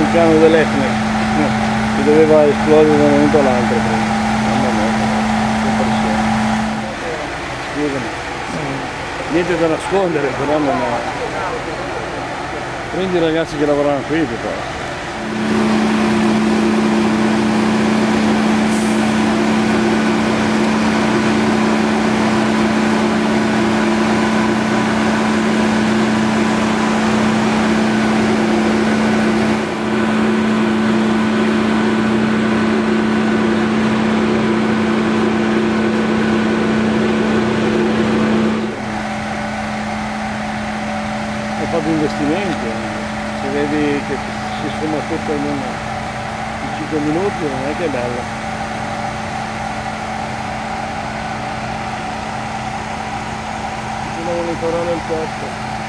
vulcano dell'Etna che doveva esplodere da un momento all'altro prima. Mamma mia, che pressione. Scusami. Niente da nascondere, però non è. Prendi i ragazzi che lavorano qui piuttosto. Ho fatto investimenti, se vedi che si sfuma tutto in 5 minuti non è che è bello. Bisogna monitorare il posto.